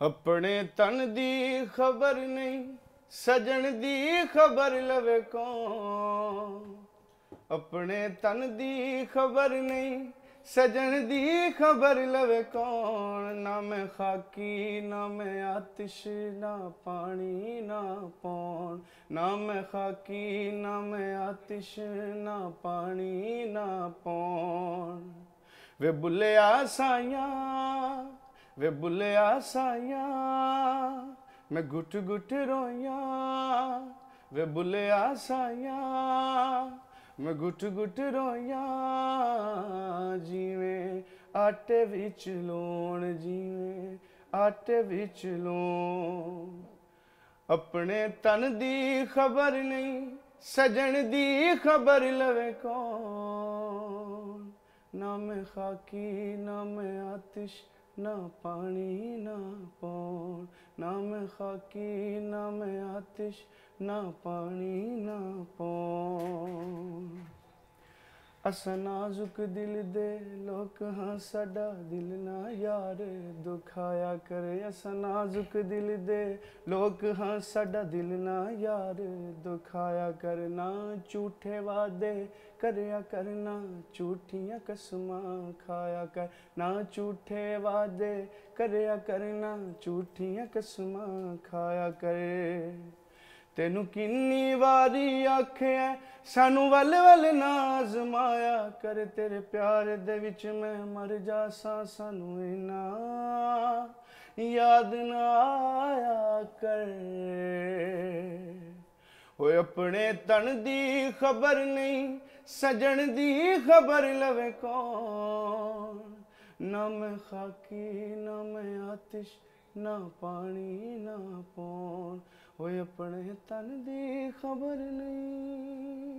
अपने तन दी खबर नहीं, सजन दी खबर लवे कौन। अपने तन दी खबर नहीं, सजन दी खबर लवे कौन। ना मैं खाकी ना मैं आतिश, ना पानी ना पौन। ना मैं खाकी ना मैं आतिश, ना पानी ना पौन। वे बुलिया साइया, वे बुलिया साइया, मैं गुट गुट रोया। वे बुलिया साइया, मैं गुट गुट रोया। जिवें आटे विच लूण, जिवें आटे विच लूण। अपने तन दी खबर नहीं, सजन दी खबर लवे कौन। ना मैं खाकी ना मैं आतिश, ना पानी ना पौन। ना मैं खाकी ना मैं आतिश, ना पानी ना पौन। असा नाजुक दिल दे लोक हाँ, साडा दिल ना यार दुखाया करे। असा नाजुक दिल दे लोक हाँ, साडा दिल ना यार दुखाया कर। ना झूठे वादे करया करना, झूठियां कसमां खाया कर। ना झूठे वादे करया करना, झूठियां कसमां खाया कर। तेनू किन्नी वारी आख्या सानू वल वल ना आजमाया कर। तेरे प्यार दे विच मैं मर जासां, सानू इना याद ना आया कर। ओए अपने तन दी खबर नहीं, सजन दी खबर लवे कौन। ना मैं खाकी ना मैं आतिश, ना पानी ना पौन। ओए अपने तन दी खबर नहीं।